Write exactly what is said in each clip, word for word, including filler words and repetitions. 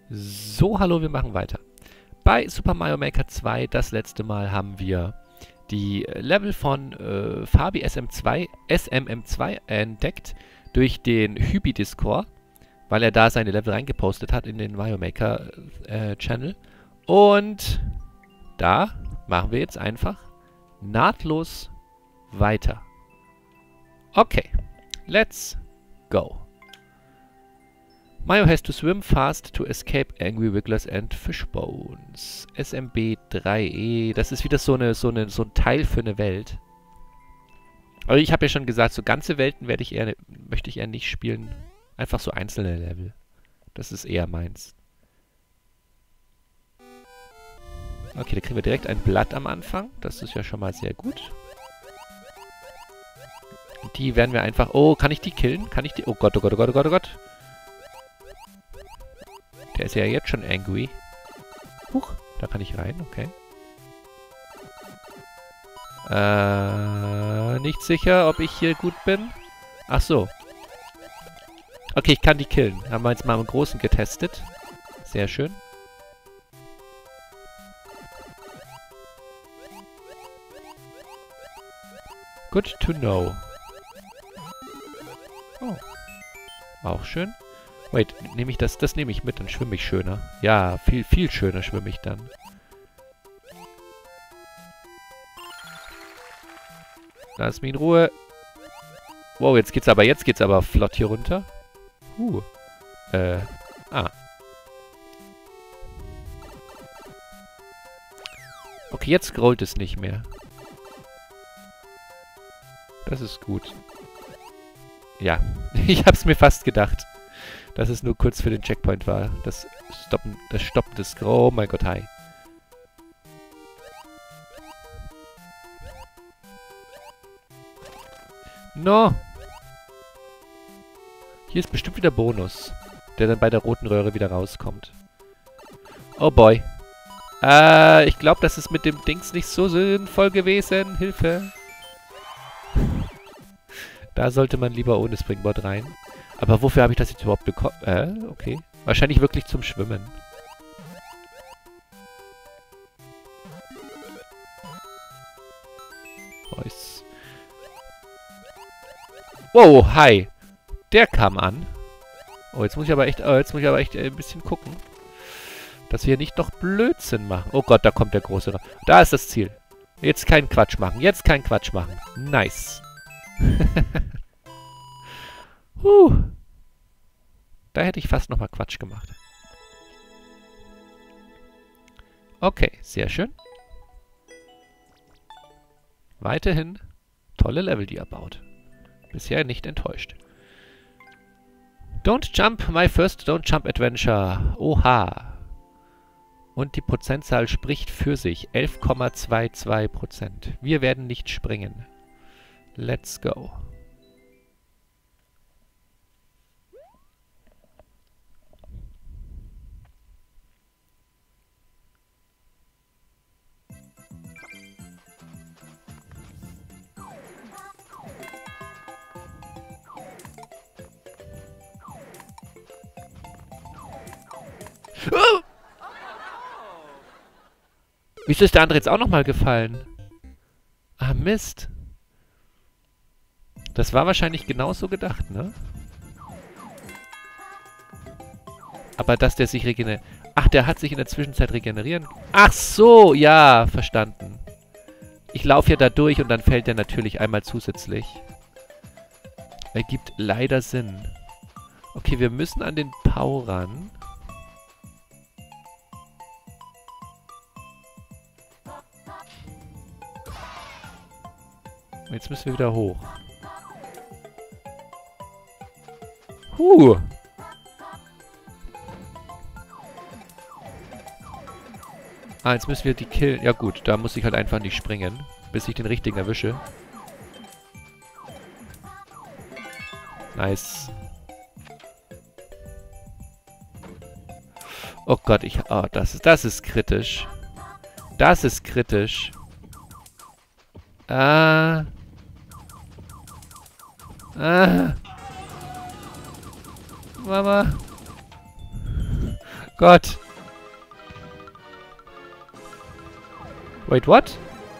So, hallo, wir machen weiter. Bei Super Mario Maker zwei, das letzte Mal, haben wir die Level von äh, Fabi S M zwei, S M M zwei entdeckt durch den Hybi-Discord, weil er da seine Level reingepostet hat in den Mario Maker äh, Channel. Und da machen wir jetzt einfach nahtlos weiter. Okay, let's go. Mario has to swim fast to escape angry wigglers and fishbones. S M B drei E. Das ist wieder so, eine, so, eine, so ein Teil für eine Welt. Aber ich habe ja schon gesagt, so ganze Welten werde ich eher, möchte ich eher nicht spielen. Einfach so einzelne Level. Das ist eher meins. Okay, da kriegen wir direkt ein Blatt am Anfang. Das ist ja schon mal sehr gut. Die werden wir einfach... Oh, kann ich die killen? Kann ich die... Oh Gott, oh Gott, oh Gott, oh Gott, oh Gott. Der ist ja jetzt schon angry. Huch, da kann ich rein, okay. Äh, nicht sicher, ob ich hier gut bin. Ach so. Okay, ich kann die killen. Haben wir jetzt mal im Großen getestet. Sehr schön. Good to know. Oh. Auch schön. Wait, nehme ich das? Das nehme ich mit, dann schwimme ich schöner. Ja, viel, viel schöner schwimme ich dann. Lass mich in Ruhe. Wow, jetzt geht's aber, jetzt geht's aber flott hier runter. Uh. Äh. Ah. Okay, jetzt scrollt es nicht mehr. Das ist gut. Ja, ich hab's mir fast gedacht. Dass es nur kurz für den Checkpoint war. Das Stoppen, das Stoppen des... Oh mein Gott, hi. No! Hier ist bestimmt wieder Bonus. Der dann bei der roten Röhre wieder rauskommt. Oh boy. Äh, ich glaube, das ist mit dem Dings nicht so sinnvoll gewesen. Hilfe. Da sollte man lieber ohne Springboard rein. Aber wofür habe ich das jetzt überhaupt bekommen? Äh, okay. Wahrscheinlich wirklich zum Schwimmen. Nice. Wow, hi. Der kam an. Oh, jetzt muss ich aber echt, oh, jetzt muss ich aber echt äh, ein bisschen gucken. Dass wir nicht noch Blödsinn machen. Oh Gott, da kommt der große... Ra da ist das Ziel. Jetzt keinen Quatsch machen. Jetzt keinen Quatsch machen. Nice. Huh. Da hätte ich fast nochmal Quatsch gemacht. Okay, sehr schön. Weiterhin tolle Level, die er baut. Bisher nicht enttäuscht. Don't Jump, my first Don't Jump Adventure. Oha. Und die Prozentzahl spricht für sich. elf Komma zweiundzwanzig Prozent. Wir werden nicht springen. Let's go. Oh! Wieso ist der andere jetzt auch nochmal gefallen? Ah, Mist. Das war wahrscheinlich genauso gedacht, ne? Aber dass der sich regeneriert... Ach, der hat sich in der Zwischenzeit regenerieren... Ach so, ja, verstanden. Ich laufe ja da durch und dann fällt der natürlich einmal zusätzlich. Ergibt leider Sinn. Okay, wir müssen an den Pau ran. Jetzt müssen wir wieder hoch. Huh. Ah, jetzt müssen wir die killen. Ja gut, da muss ich halt einfach nicht springen, bis ich den richtigen erwische. Nice. Oh Gott, ich... Oh, das ist, das ist kritisch. Das ist kritisch. Ah. Ah. Mama. Gott. Wait, what?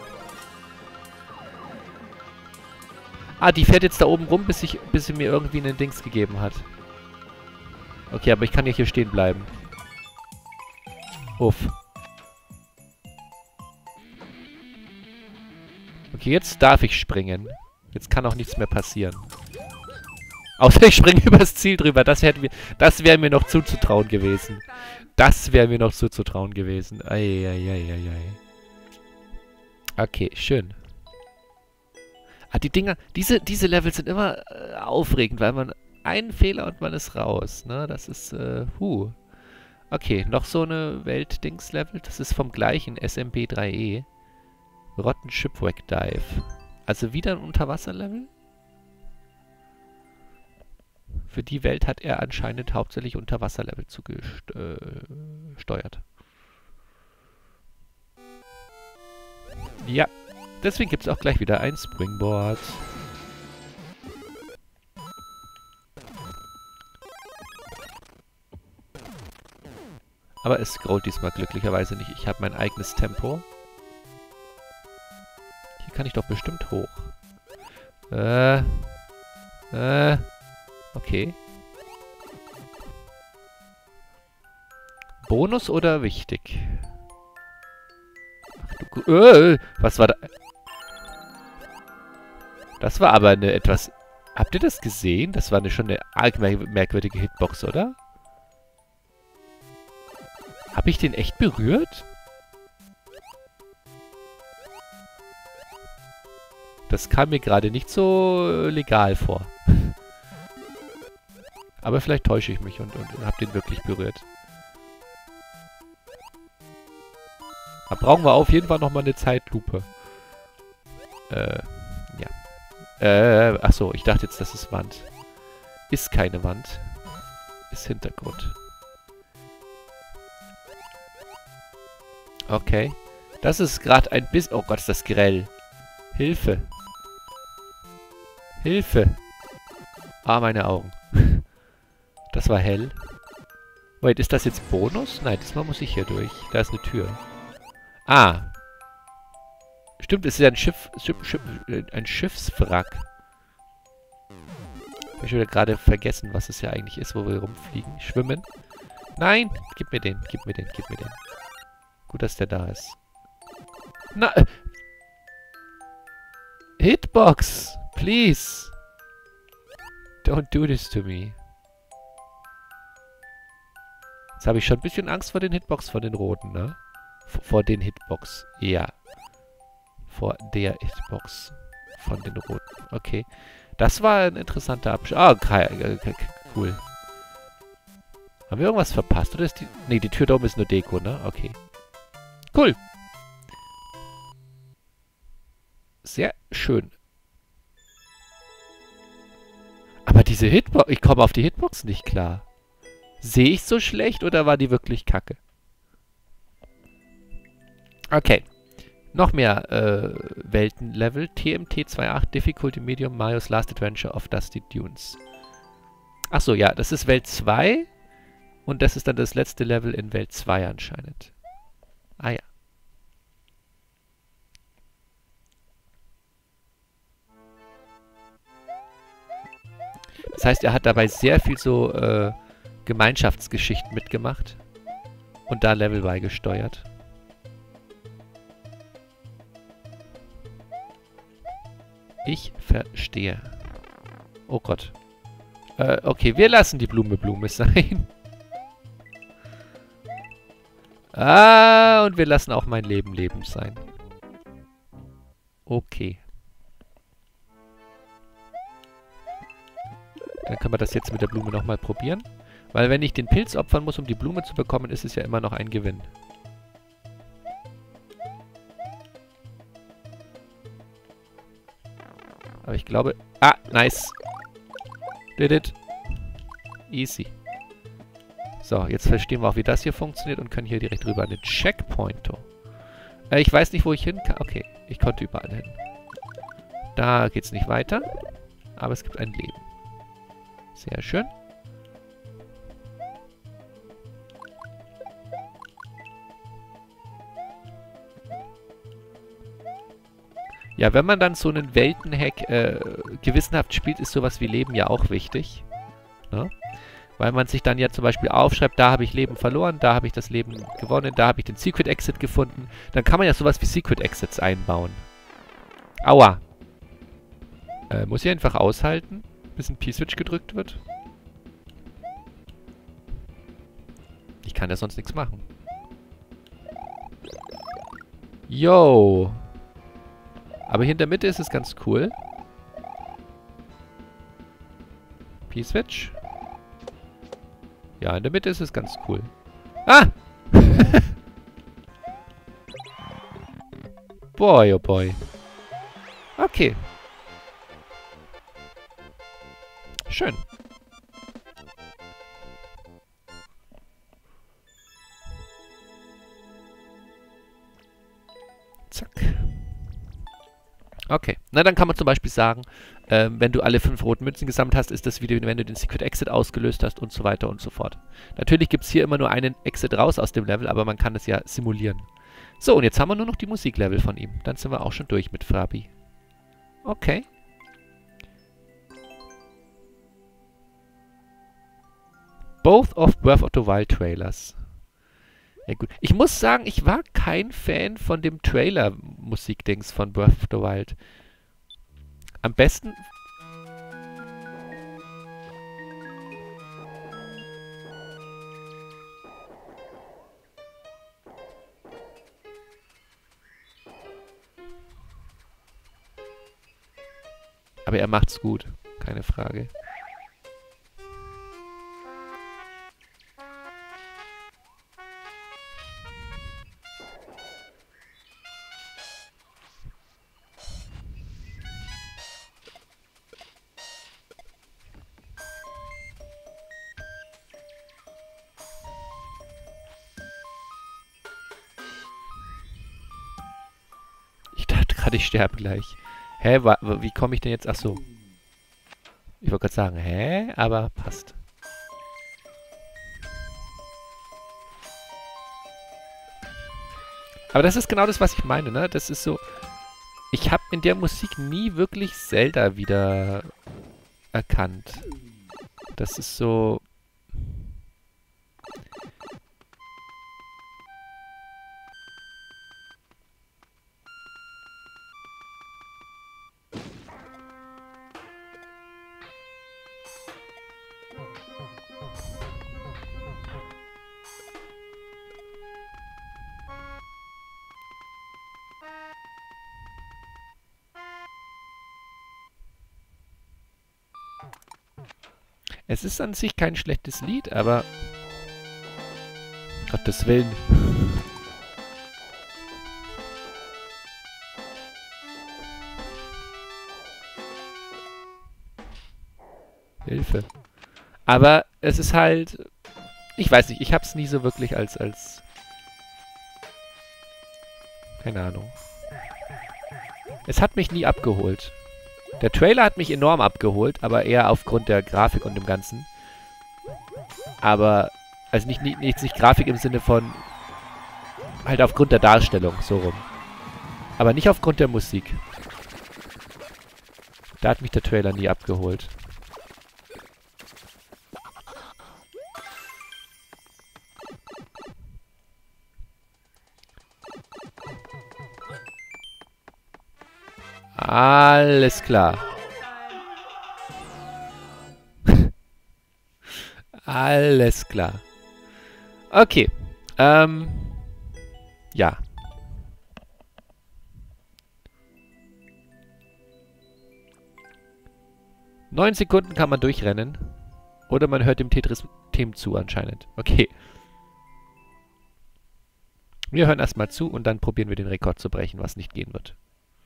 Ah, die fährt jetzt da oben rum, bis, ich, bis sie mir irgendwie einen Dings gegeben hat. Okay, aber ich kann ja hier stehen bleiben. Uff. Okay, jetzt darf ich springen. Jetzt kann auch nichts mehr passieren. Außer ich springe übers Ziel drüber. Das, hätten wir, das wäre mir noch zuzutrauen gewesen. Das wäre mir noch zuzutrauen gewesen. Eieieiei. Okay, schön. Ah, die Dinger, diese, diese Level sind immer äh, aufregend, weil man einen Fehler und man ist raus. Ne? Das ist, äh, huh. Okay, noch so eine Welt-Dings-Level. Das ist vom gleichen S M B drei E. Rotten Shipwreck Dive. Also wieder ein Unterwasserlevel? Für die Welt hat er anscheinend hauptsächlich Unterwasserlevel zugesteuert. Ja, deswegen gibt es auch gleich wieder ein Springboard. Aber es scrollt diesmal glücklicherweise nicht. Ich habe mein eigenes Tempo. Hier kann ich doch bestimmt hoch. Äh. Äh. Okay. Bonus oder wichtig? Ach, du, äh, was war da? Das war aber eine etwas... Habt ihr das gesehen? Das war eine, schon eine arg merkwürdige Hitbox, oder? Habe ich den echt berührt? Das kam mir gerade nicht so legal vor. Aber vielleicht täusche ich mich und, und, und habe den wirklich berührt. Da brauchen wir auf jeden Fall nochmal eine Zeitlupe. Äh, ja. Äh, achso, ich dachte jetzt, das ist Wand. Ist keine Wand. Ist Hintergrund. Okay. Das ist gerade ein bisschen... Oh Gott, ist das grell. Hilfe. Hilfe. Ah, meine Augen. Das war hell. Wait, ist das jetzt Bonus? Nein, diesmal muss ich hier durch. Da ist eine Tür. Ah. Stimmt, es ist ein Schiff... Schiff, Schiff ein Schiffswrack. Ich habe schon wieder gerade vergessen, was es ja eigentlich ist, wo wir rumfliegen. Schwimmen. Nein! Gib mir den, gib mir den, gib mir den. Gut, dass der da ist. Na... Äh, Hitbox! Please! Don't do this to me. Jetzt habe ich schon ein bisschen Angst vor den Hitbox, vor den roten, ne? V vor den Hitbox. Ja. Vor der Hitbox. Von den roten. Okay. Das war ein interessanter Abschnitt. Ah, okay, cool. Haben wir irgendwas verpasst? Oder ist die... Ne, die Tür da oben ist nur Deko, ne? Okay. Cool. Sehr schön. Aber diese Hitbox... Ich komme auf die Hitbox nicht klar. Sehe ich so schlecht oder war die wirklich kacke? Okay. Noch mehr äh, Weltenlevel. T M T achtundzwanzig Difficulty Medium Mario's Last Adventure of Dusty Dunes. Achso, ja. Das ist Welt zwei. Und das ist dann das letzte Level in Welt zwei anscheinend. Ah ja. Das heißt, er hat dabei sehr viel so äh, Gemeinschaftsgeschichten mitgemacht. Und da Level beigesteuert. Ich verstehe. Oh Gott. Äh, okay, wir lassen die Blume Blume sein. Ah, und wir lassen auch mein Leben Leben sein. Okay. Dann können wir das jetzt mit der Blume nochmal probieren. Weil wenn ich den Pilz opfern muss, um die Blume zu bekommen, ist es ja immer noch ein Gewinn. Aber ich glaube... Ah, nice. Did it. Easy. So, jetzt verstehen wir auch, wie das hier funktioniert und können hier direkt rüber an den Checkpoint. Äh, ich weiß nicht, wo ich hin kann. Okay, ich konnte überall hin. Da geht's nicht weiter. Aber es gibt ein Leben. Sehr schön. Ja, wenn man dann so einen Weltenhack äh, gewissenhaft spielt, ist sowas wie Leben ja auch wichtig. Ne? Weil man sich dann ja zum Beispiel aufschreibt, da habe ich Leben verloren, da habe ich das Leben gewonnen, da habe ich den Secret Exit gefunden. Dann kann man ja sowas wie Secret Exits einbauen. Aua. Äh, muss ich einfach aushalten, bis ein P-Switch gedrückt wird? Ich kann ja sonst nichts machen. Yo. Aber hier in der Mitte ist es ganz cool. P-Switch. Ja, in der Mitte ist es ganz cool. Ah! Boy, oh boy. Okay. Schön. Zack. Okay. Na, dann kann man zum Beispiel sagen, ähm, wenn du alle fünf roten Münzen gesammelt hast, ist das wieder, wenn du den Secret Exit ausgelöst hast und so weiter und so fort. Natürlich gibt es hier immer nur einen Exit raus aus dem Level, aber man kann es ja simulieren. So, und jetzt haben wir nur noch die Musiklevel von ihm. Dann sind wir auch schon durch mit Fabi. Okay. Both of Breath of the Wild Trailers. Ja gut. Ich muss sagen, ich war kein Fan von dem Trailer-Musikdings von Breath of the Wild. Am besten... Aber er macht's gut. Keine Frage. Ich dachte gerade, ich sterbe gleich. Hä, wa wie komme ich denn jetzt? Ach so. Ich wollte gerade sagen, hä? Aber passt. Aber das ist genau das, was ich meine, ne? Das ist so... Ich habe in der Musik nie wirklich Zelda wieder erkannt. Das ist so... Es ist an sich kein schlechtes Lied, aber... Gottes Willen. Hilfe. Aber es ist halt... Ich weiß nicht, ich hab's nie so wirklich als... als keine Ahnung. Es hat mich nie abgeholt. Der Trailer hat mich enorm abgeholt, aber eher aufgrund der Grafik und dem Ganzen. Aber, also nicht, nicht, nicht, nicht Grafik im Sinne von, halt aufgrund der Darstellung, so rum. Aber nicht aufgrund der Musik. Da hat mich der Trailer nie abgeholt. Alles klar. Alles klar. Okay. Ähm. Ja. Neun Sekunden kann man durchrennen. Oder man hört dem Tetris-Thema zu anscheinend. Okay. Wir hören erstmal zu und dann probieren wir den Rekord zu brechen, was nicht gehen wird.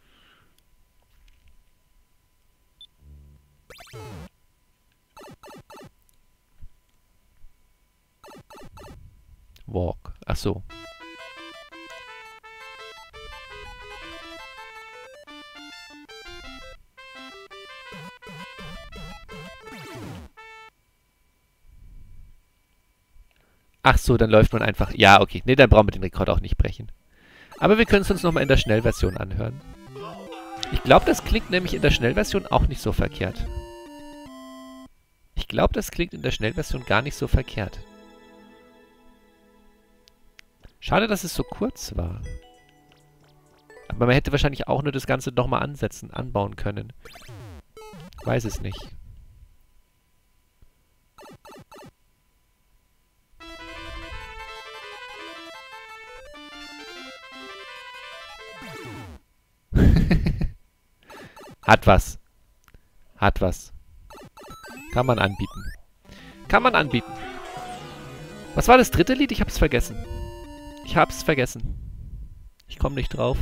Walk. Ach so. Ach so, dann läuft man einfach... Ja, okay. Ne, dann brauchen wir den Rekord auch nicht brechen. Aber wir können es uns nochmal in der Schnellversion anhören. Ich glaube, das klingt nämlich in der Schnellversion auch nicht so verkehrt. Ich glaube, das klingt in der Schnellversion gar nicht so verkehrt. Schade, dass es so kurz war. Aber man hätte wahrscheinlich auch nur das Ganze nochmal ansetzen, anbauen können. Weiß es nicht. Hat was. Hat was. Kann man anbieten. Kann man anbieten. Was war das dritte Lied? Ich hab's vergessen. Ich hab's vergessen. Ich komme nicht drauf.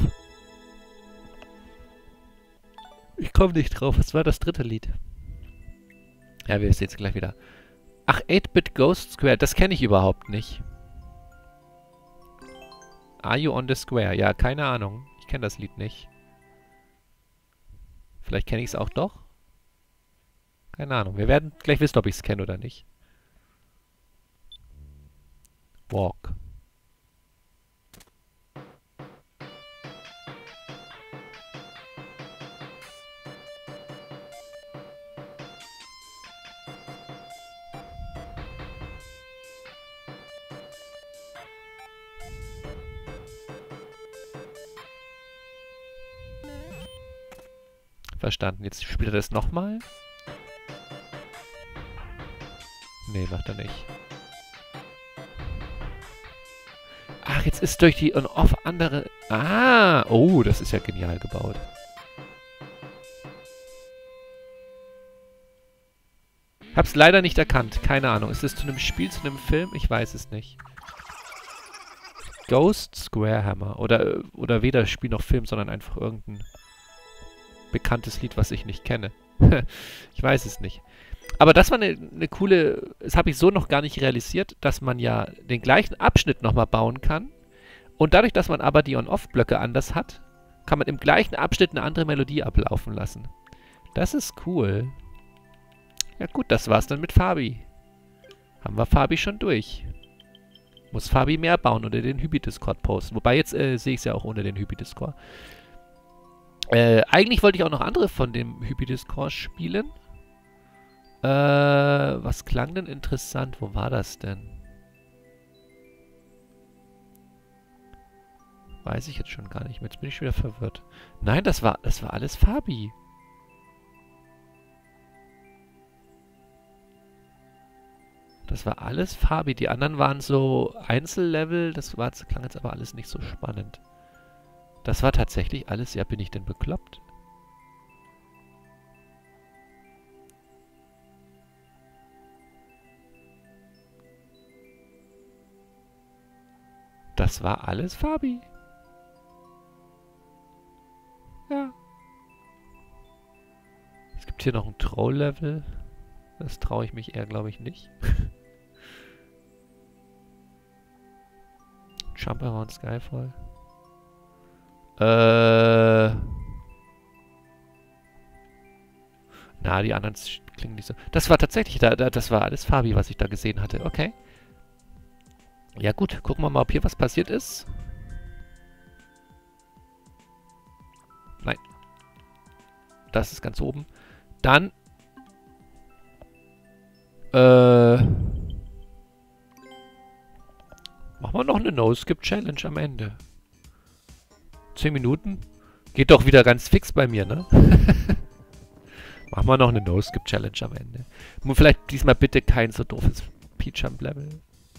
Ich komme nicht drauf. Was war das dritte Lied? Ja, wir sehen es gleich wieder. Ach, eight-Bit Ghost Square. Das kenne ich überhaupt nicht. Are You on the Square? Ja, keine Ahnung. Ich kenne das Lied nicht. Vielleicht kenne ich es auch doch. Keine Ahnung. Wir werden gleich wissen, ob ich es kenne oder nicht. Walk. Verstanden. Jetzt spielt er das nochmal. Nee, macht er nicht. Ach, jetzt ist durch die On-Off andere... Ah! Oh, das ist ja genial gebaut. Hab's leider nicht erkannt. Keine Ahnung. Ist das zu einem Spiel, zu einem Film? Ich weiß es nicht. Ghost Square Hammer. Oder, oder weder Spiel noch Film, sondern einfach irgendein bekanntes Lied, was ich nicht kenne. Ich weiß es nicht. Aber das war eine, eine coole... Das habe ich so noch gar nicht realisiert, dass man ja den gleichen Abschnitt nochmal bauen kann. Und dadurch, dass man aber die On-Off-Blöcke anders hat, kann man im gleichen Abschnitt eine andere Melodie ablaufen lassen. Das ist cool. Ja gut, das war's dann mit Fabi. Haben wir Fabi schon durch. Muss Fabi mehr bauen oder den Hybi-Discord posten. Wobei jetzt äh, sehe ich es ja auch ohne den Hybi-Discord. Äh, eigentlich wollte ich auch noch andere von dem Hybi-Discord spielen. Äh, was klang denn interessant? Wo war das denn? Weiß ich jetzt schon gar nicht mehr. Jetzt bin ich schon wieder verwirrt. Nein, das war, das war alles Fabi. Das war alles Fabi. Die anderen waren so Einzellevel. Das war, das klang jetzt aber alles nicht so spannend. Das war tatsächlich alles... Ja, bin ich denn bekloppt? Das war alles Fabi. Ja. Es gibt hier noch ein Troll-Level. Das traue ich mich eher, glaube ich, nicht. Jump Around Skyfall. Äh. Na, die anderen klingen nicht so. Das war tatsächlich, da, da, das war alles Fabi, was ich da gesehen hatte. Okay. Ja gut, gucken wir mal, ob hier was passiert ist. Nein. Das ist ganz oben. Dann. Äh. Machen wir noch eine No-Skip-Challenge am Ende. Zehn Minuten? Geht doch wieder ganz fix bei mir, ne? Machen wir noch eine No-Skip-Challenge am Ende. Und vielleicht diesmal bitte kein so doofes P-Jump-Level.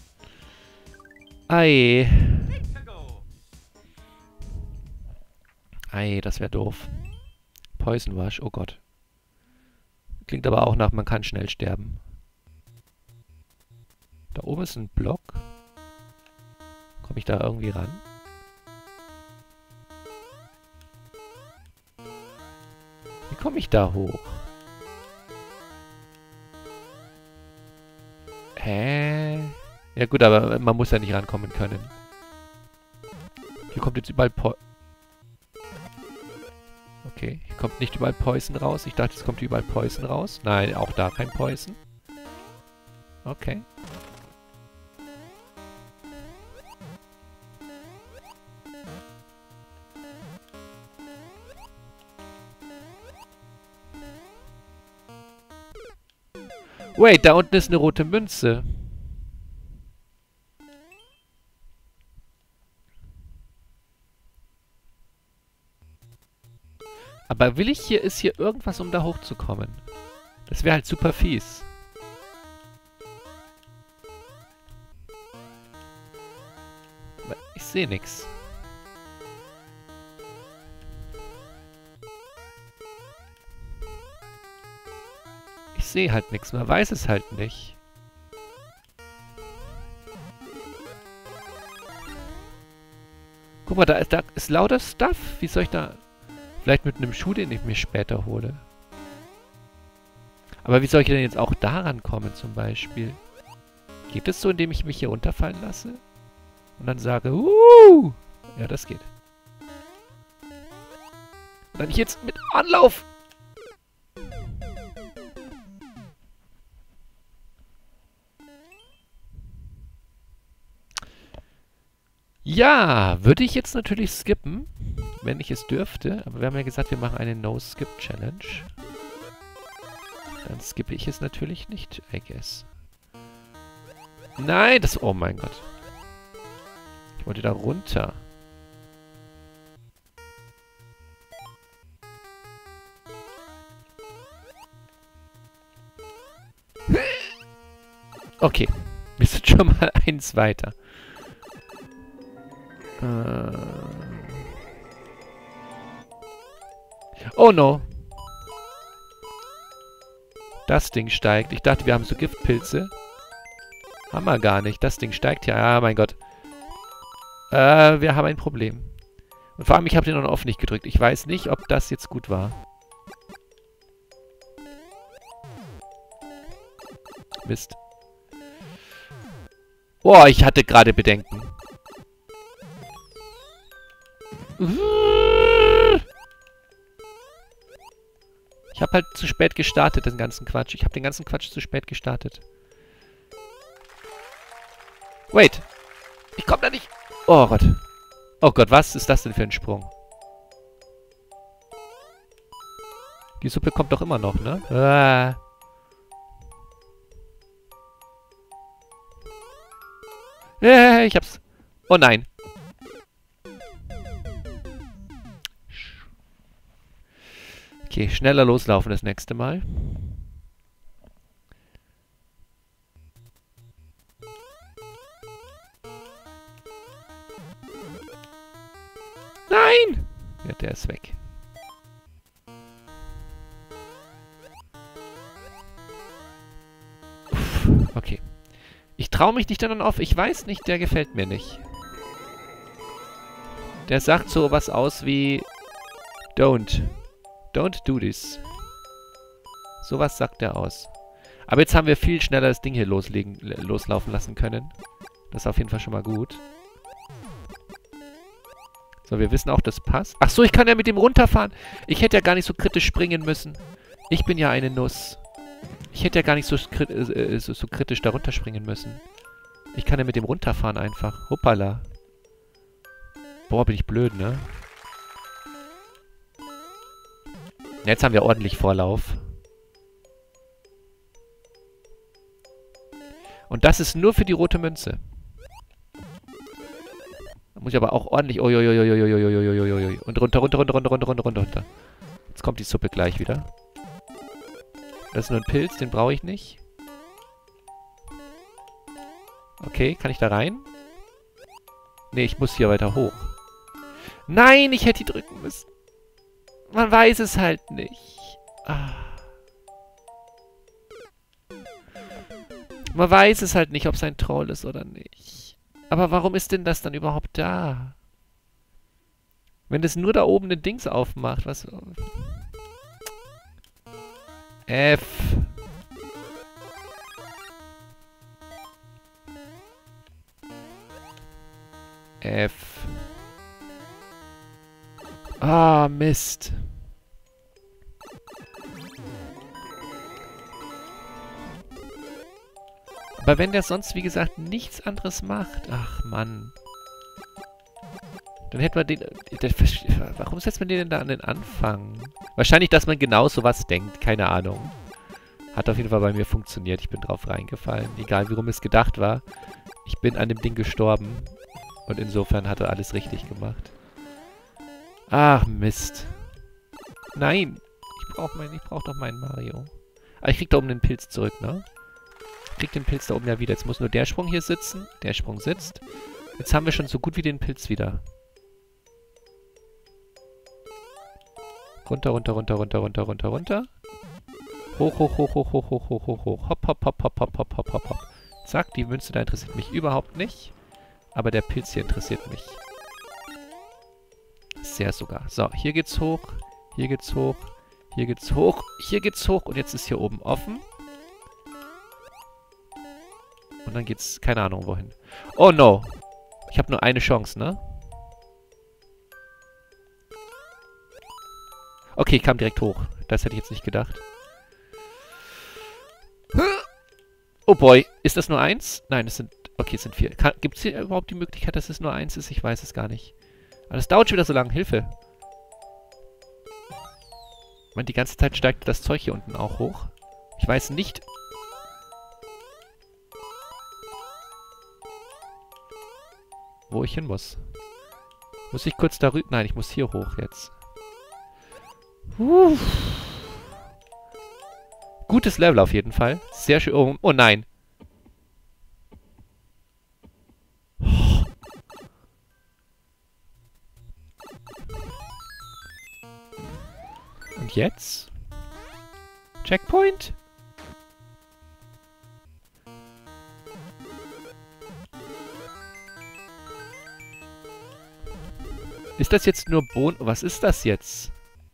Ei. Ei, das wäre doof. Poison Wash, oh Gott. Klingt aber auch nach, man kann schnell sterben. Da oben ist ein Block. Komme ich da irgendwie ran? Wie komme ich da hoch? Hä? Ja gut, aber man muss ja nicht rankommen können. Hier kommt jetzt überall Po... Okay, hier kommt nicht überall Poison raus. Ich dachte, es kommt überall Poison raus. Nein, auch da kein Poison. Okay. Wait, da unten ist eine rote Münze. Aber will ich hier, ist hier irgendwas, um da hochzukommen? Das wäre halt super fies. Aber ich sehe nichts. Ich sehe halt nichts, man weiß es halt nicht. Guck mal, da ist, da ist lauter Stuff. Wie soll ich da... Vielleicht mit einem Schuh, den ich mir später hole. Aber wie soll ich denn jetzt auch daran kommen, zum Beispiel? Geht es so, indem ich mich hier runterfallen lasse? Und dann sage, uh! Ja, das geht. Und dann jetzt mit Anlauf! Ja, würde ich jetzt natürlich skippen, wenn ich es dürfte. Aber wir haben ja gesagt, wir machen eine No-Skip-Challenge. Dann skippe ich es natürlich nicht, I guess. Nein, das... Oh mein Gott. Ich wollte da runter. Okay. Wir sind schon mal eins weiter. Äh... Oh no. Das Ding steigt. Ich dachte, wir haben so Giftpilze. Haben wir gar nicht. Das Ding steigt ja. Ah, mein Gott. Äh, wir haben ein Problem. Und vor allem, ich habe den On-Off nicht gedrückt. Ich weiß nicht, ob das jetzt gut war. Mist. Boah, ich hatte gerade Bedenken. Ich habe halt zu spät gestartet, den ganzen Quatsch. Ich habe den ganzen Quatsch zu spät gestartet. Wait. Ich komme da nicht... Oh Gott. Oh Gott, was ist das denn für ein Sprung? Die Suppe kommt doch immer noch, ne? Ah. Äh, ich hab's... Oh nein. Okay, schneller loslaufen das nächste Mal. Nein! Ja, der ist weg. Uff, okay. Ich traue mich nicht dann auf. Ich weiß nicht, der gefällt mir nicht. Der sagt so was aus wie... Don't. Don't do this. Sowas sagt er aus. Aber jetzt haben wir viel schneller das Ding hier loslegen, loslaufen lassen können. Das ist auf jeden Fall schon mal gut. So, wir wissen auch, das passt. Ach so, ich kann ja mit dem runterfahren. Ich hätte ja gar nicht so kritisch springen müssen. Ich bin ja eine Nuss. Ich hätte ja gar nicht so, äh, so, so kritisch da runterspringen müssen. Ich kann ja mit dem runterfahren einfach. Hoppala. Boah, bin ich blöd, ne? Jetzt haben wir ordentlich Vorlauf. Und das ist nur für die rote Münze. Da muss ich aber auch ordentlich... Uiuiuiuiuiuiuiuiui. Und runter, runter, runter, runter, runter, runter, runter, runter. Jetzt kommt die Suppe gleich wieder. Das ist nur ein Pilz, den brauche ich nicht. Okay, kann ich da rein? Nee, ich muss hier weiter hoch. Nein, ich hätte die drücken müssen. Man weiß es halt nicht. Ah. Man weiß es halt nicht, ob es ein Troll ist oder nicht. Aber warum ist denn das dann überhaupt da? Wenn das nur da oben ein Dings aufmacht, was... F. F. Ah, Mist. Aber wenn der sonst, wie gesagt, nichts anderes macht... Ach, Mann. Dann hätte man den... Der, warum setzt man den denn da an den Anfang? Wahrscheinlich, dass man genau sowas denkt. Keine Ahnung. Hat auf jeden Fall bei mir funktioniert. Ich bin drauf reingefallen. Egal, wie rum es gedacht war. Ich bin an dem Ding gestorben. Und insofern hat er alles richtig gemacht. Ach, Mist. Nein. Ich brauche mein, ich brauch doch meinen Mario. Aber ich krieg da oben den Pilz zurück, ne? Ich krieg den Pilz da oben ja wieder. Jetzt muss nur der Sprung hier sitzen. Der Sprung sitzt. Jetzt haben wir schon so gut wie den Pilz wieder. Runter, runter, runter, runter, runter, runter, runter. Hoch, hoch, hoch, hoch, hoch, hoch, hoch, hoch, hoch. Hopp, hopp, hopp, hopp, hopp, hopp, hopp, hopp, hopp. Zack, die Münze da interessiert mich überhaupt nicht. Aber der Pilz hier interessiert mich. Sehr sogar. So, hier geht's hoch. Hier geht's hoch. Hier geht's hoch. Hier geht's hoch. Und jetzt ist hier oben offen. Und dann geht's, keine Ahnung, wohin. Oh no. Ich habe nur eine Chance, ne? Okay, ich kam direkt hoch. Das hätte ich jetzt nicht gedacht. Oh boy. Ist das nur eins? Nein, es sind... Okay, es sind vier. Gibt es hier überhaupt die Möglichkeit, dass es nur eins ist? Ich weiß es gar nicht. Aber das dauert schon wieder so lange. Hilfe. Ich meine, die ganze Zeit steigt das Zeug hier unten auch hoch. Ich weiß nicht... wo ich hin muss. Muss ich kurz darüber... Nein, ich muss hier hoch jetzt. Uff. Gutes Level auf jeden Fall. Sehr schön. Oh, oh nein. Und jetzt? Checkpoint? Ist das jetzt nur Bon... Was ist das jetzt?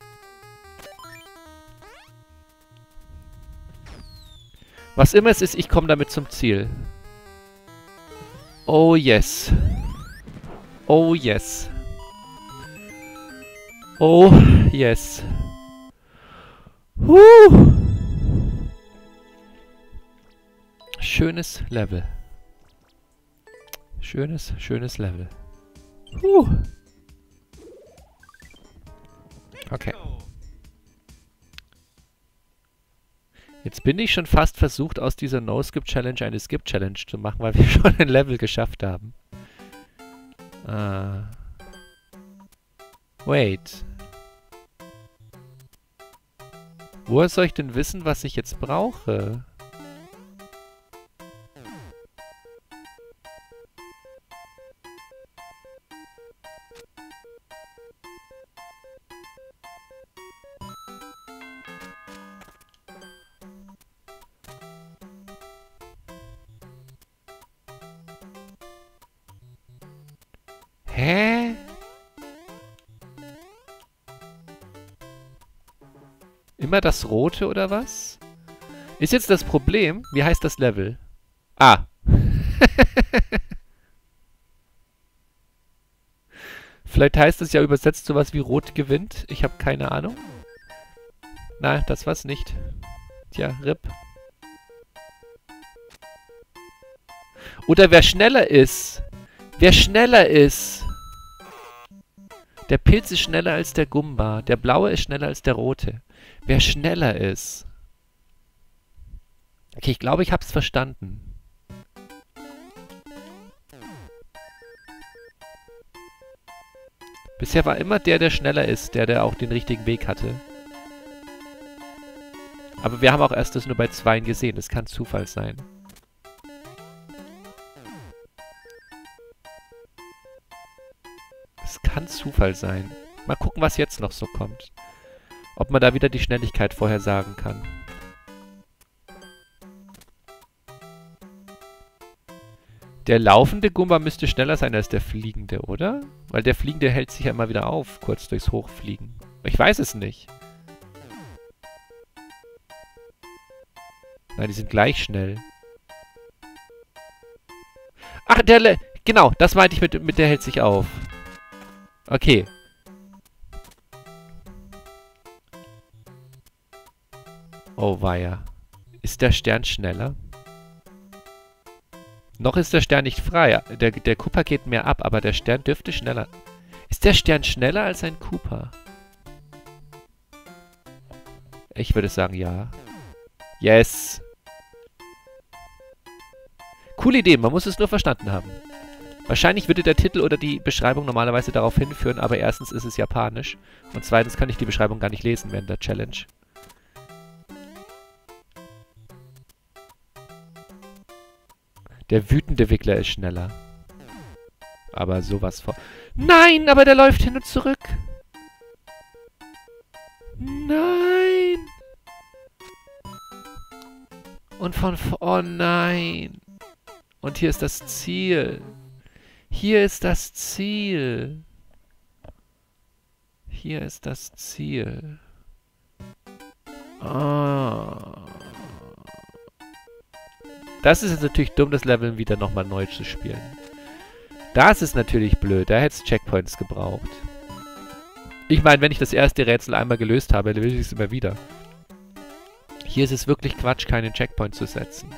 Was immer es ist, ich komme damit zum Ziel. Oh yes. Oh yes. Oh yes. Huh. Schönes Level. Schönes, schönes Level. Huh. Okay. Jetzt bin ich schon fast versucht, aus dieser No-Skip-Challenge eine Skip-Challenge zu machen, weil wir schon ein Level geschafft haben. Ah. Wait. Woher soll ich denn wissen, was ich jetzt brauche? Hä? Immer das Rote oder was? Ist jetzt das Problem? Wie heißt das Level? Ah. Vielleicht heißt es ja übersetzt sowas wie Rot gewinnt. Ich habe keine Ahnung. Nein, das war's nicht. Tja, R I P. Oder wer schneller ist. Wer schneller ist. Der Pilz ist schneller als der Gumba. Der blaue ist schneller als der rote. Wer schneller ist. Okay, ich glaube, ich habe es verstanden. Bisher war immer der, der schneller ist, der, der auch den richtigen Weg hatte. Aber wir haben auch erst das nur bei zweien gesehen. Das kann Zufall sein. Es kann Zufall sein. Mal gucken, was jetzt noch so kommt. Ob man da wieder die Schnelligkeit vorhersagen kann. Der laufende Gumba müsste schneller sein als der fliegende, oder? Weil der fliegende hält sich ja immer wieder auf, kurz durchs Hochfliegen. Ich weiß es nicht. Nein, die sind gleich schnell. Ach, der... Le genau, das meinte ich mit, mit der hält sich auf. Okay. Oh weia. Ist der Stern schneller? Noch ist der Stern nicht frei. Der, der Koopa geht mehr ab, aber der Stern dürfte schneller... Ist der Stern schneller als ein Koopa? Ich würde sagen, ja. Yes. Coole Idee, man muss es nur verstanden haben. Wahrscheinlich würde der Titel oder die Beschreibung normalerweise darauf hinführen, aber erstens ist es japanisch und zweitens kann ich die Beschreibung gar nicht lesen während der Challenge. Der wütende Wickler ist schneller. Aber sowas vor... Nein, aber der läuft hin und zurück. Nein. Und von... Oh nein. Und hier ist das Ziel. Hier ist das Ziel. Hier ist das Ziel. Ah. Das ist jetzt natürlich dumm, das Level wieder nochmal neu zu spielen. Das ist natürlich blöd. Da hätte es Checkpoints gebraucht. Ich meine, wenn ich das erste Rätsel einmal gelöst habe, dann will ich es immer wieder. Hier ist es wirklich Quatsch, keinen Checkpoint zu setzen.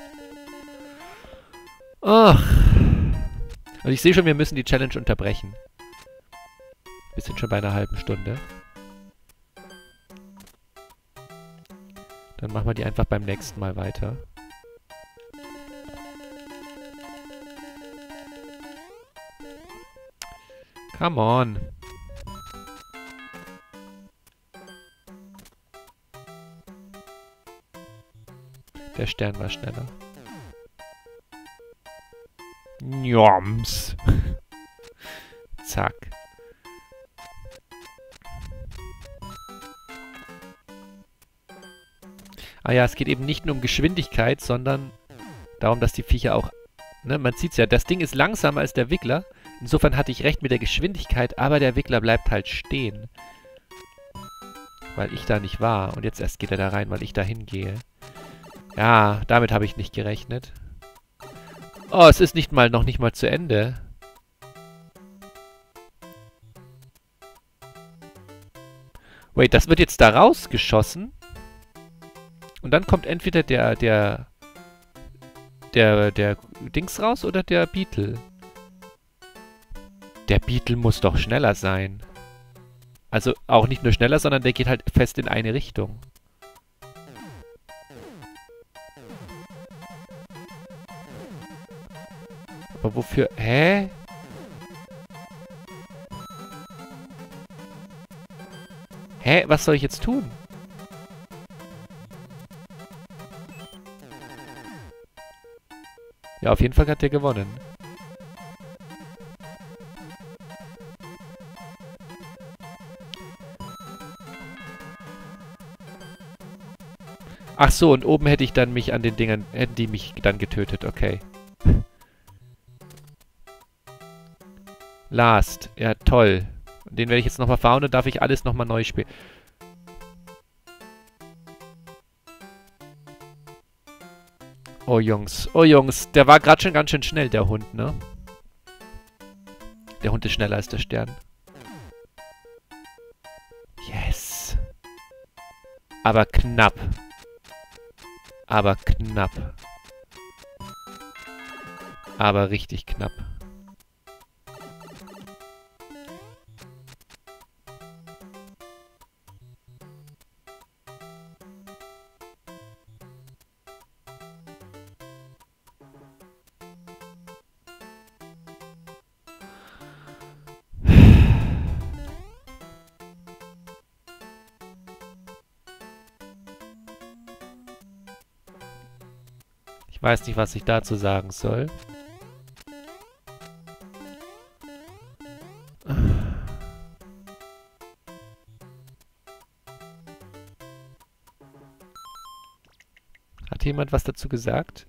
Ach. Und ich sehe schon, wir müssen die Challenge unterbrechen. Wir sind schon bei einer halben Stunde. Dann machen wir die einfach beim nächsten Mal weiter. Come on. Der Stern war schneller. Njoms. Zack. Ah ja, es geht eben nicht nur um Geschwindigkeit, sondern darum, dass die Viecher auch... Ne, man sieht's ja, das Ding ist langsamer als der Wickler. Insofern hatte ich recht mit der Geschwindigkeit, aber der Wickler bleibt halt stehen. Weil ich da nicht war. Und jetzt erst geht er da rein, weil ich da hingehe. Ja, damit habe ich nicht gerechnet. Oh, es ist nicht mal, noch nicht mal zu Ende. Wait, das wird jetzt da rausgeschossen. Und dann kommt entweder der, der, der, der Dings raus oder der Beetle. Der Beetle muss doch schneller sein. Also auch nicht nur schneller, sondern der geht halt fest in eine Richtung. Aber wofür? Hä? Hä? Was soll ich jetzt tun? Ja, auf jeden Fall hat der gewonnen. Ach so, und oben hätte ich dann mich an den Dingern, hätten die mich dann getötet, okay. Last, ja toll. Den werde ich jetzt nochmal fahren und darf ich alles nochmal neu spielen. Oh Jungs, oh Jungs, der war gerade schon ganz schön schnell, der Hund, ne? Der Hund ist schneller als der Stern. Yes. Aber knapp. Aber knapp. Aber richtig knapp. Ich weiß nicht, was ich dazu sagen soll. Hat jemand was dazu gesagt?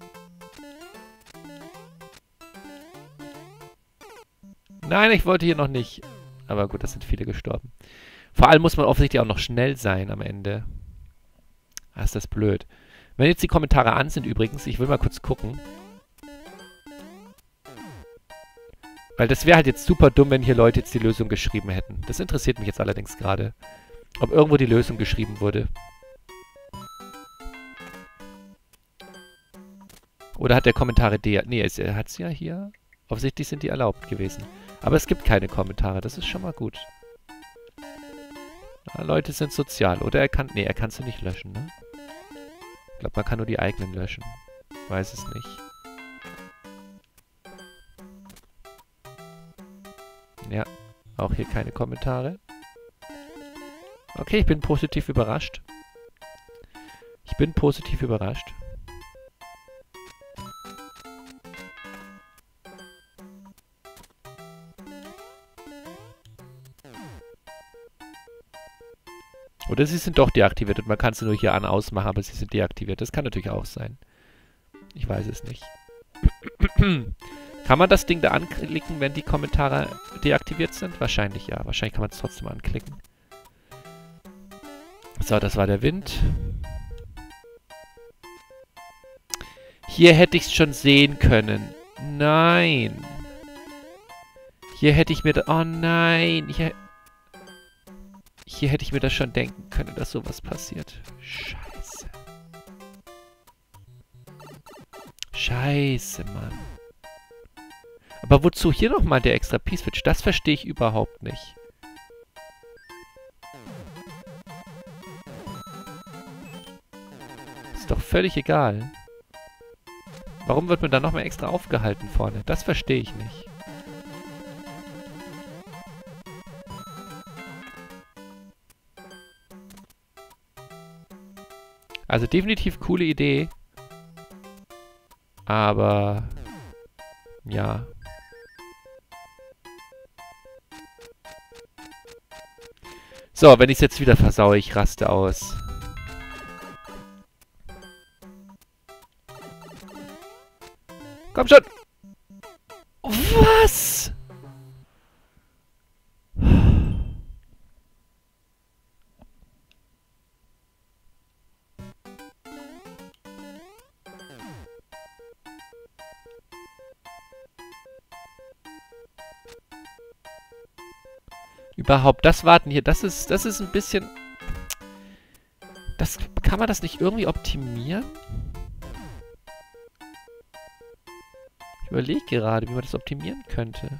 Nein, ich wollte hier noch nicht. Aber gut, das sind viele gestorben. Vor allem muss man offensichtlich auch noch schnell sein am Ende. Ah, ist das blöd. Wenn jetzt die Kommentare an sind übrigens, ich will mal kurz gucken. Weil das wäre halt jetzt super dumm, wenn hier Leute jetzt die Lösung geschrieben hätten. Das interessiert mich jetzt allerdings gerade. Ob irgendwo die Lösung geschrieben wurde. Oder hat der Kommentare der... Nee, er hat es ja hier. Offensichtlich sind die erlaubt gewesen. Aber es gibt keine Kommentare, das ist schon mal gut. Ja, Leute sind sozial. Oder er kann... Nee, er kann sie nicht löschen, ne? Ich glaube, man kann nur die eigenen löschen. Weiß es nicht. Ja, auch hier keine Kommentare. Okay, ich bin positiv überrascht. Ich bin positiv überrascht. Oder sie sind doch deaktiviert und man kann sie nur hier an ausmachen, aber sie sind deaktiviert. Das kann natürlich auch sein. Ich weiß es nicht. Kann man das Ding da anklicken, wenn die Kommentare deaktiviert sind? Wahrscheinlich ja. Wahrscheinlich kann man es trotzdem anklicken. So, das war der Wind. Hier hätte ich es schon sehen können. Nein. Hier hätte ich mir da... Oh nein. Hier, hier hätte ich mir das schon denken können, dass sowas passiert. Scheiße. Scheiße, Mann. Aber wozu hier nochmal der extra P-Switch? Das verstehe ich überhaupt nicht. Ist doch völlig egal. Warum wird man da nochmal extra aufgehalten vorne? Das verstehe ich nicht. Also definitiv coole Idee. Aber... ja... So, wenn ich es jetzt wieder versaue, ich raste aus. Komm schon! Was? Überhaupt, das Warten hier, das ist, das ist ein bisschen... Das, kann man das nicht irgendwie optimieren? Ich überlege gerade, wie man das optimieren könnte.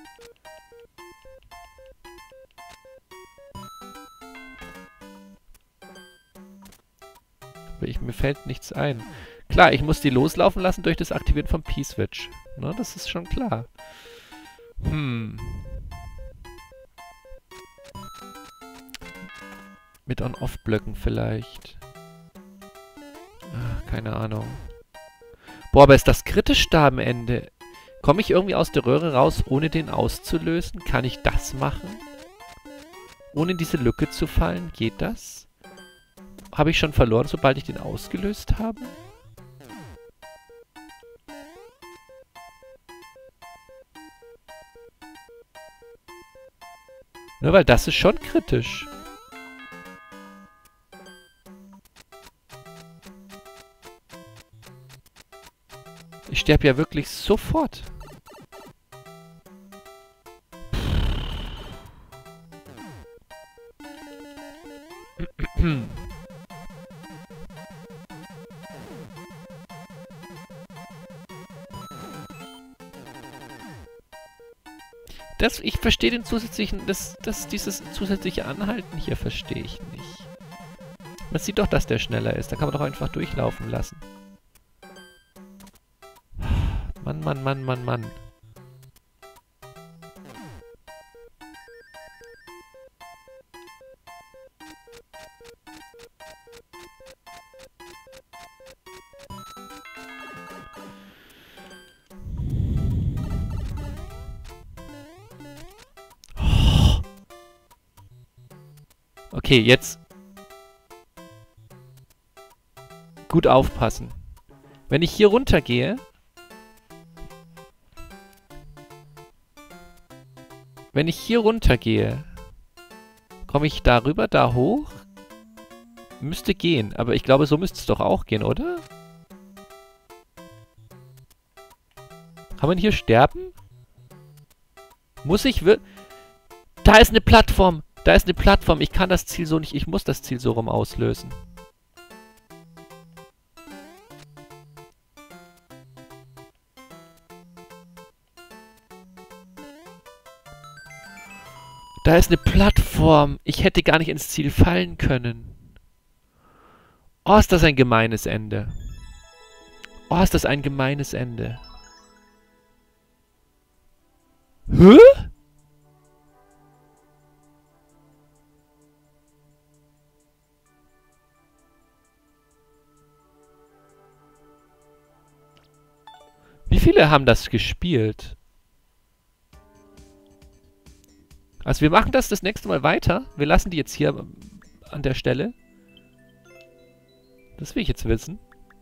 Aber ich, mir fällt nichts ein. Klar, ich muss die loslaufen lassen durch das Aktivieren vom P-Switch. Ne, das ist schon klar. Hm... Mit On-Off-Blöcken vielleicht. Ach, keine Ahnung. Boah, aber ist das kritisch da am Ende? Komme ich irgendwie aus der Röhre raus, ohne den auszulösen? Kann ich das machen? Ohne in diese Lücke zu fallen? Geht das? Habe ich schon verloren, sobald ich den ausgelöst habe? Nur weil das ist schon kritisch. Ich sterbe ja wirklich sofort. Das, ich verstehe den zusätzlichen, das, das, dieses zusätzliche Anhalten hier verstehe ich nicht. Man sieht doch, dass der schneller ist. Da kann man doch einfach durchlaufen lassen. Mann, Mann, Mann, Mann, Mann. Okay, jetzt gut aufpassen. Wenn ich hier runter gehe, wenn ich hier runter gehe, komme ich da rüber, da hoch? Müsste gehen, aber ich glaube, so müsste es doch auch gehen, oder? Kann man hier sterben? Muss ich wir... Da ist eine Plattform! Da ist eine Plattform. Ich kann das Ziel so nicht... Ich muss das Ziel so rum auslösen. Da ist eine Plattform. Ich hätte gar nicht ins Ziel fallen können. Oh, ist das ein gemeines Ende. Oh, ist das ein gemeines Ende. Hä? Wie viele haben das gespielt? Also wir machen das das nächste Mal weiter. Wir lassen die jetzt hier an der Stelle. Das will ich jetzt wissen.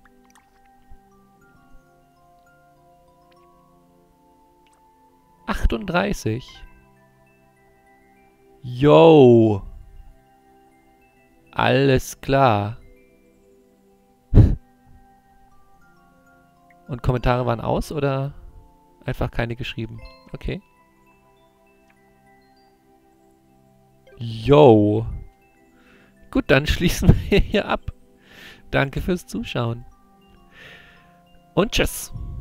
achtunddreißig. Yo. Alles klar. Und Kommentare waren aus oder einfach keine geschrieben? Okay. Yo. Gut, dann schließen wir hier ab. Danke fürs Zuschauen. Und tschüss.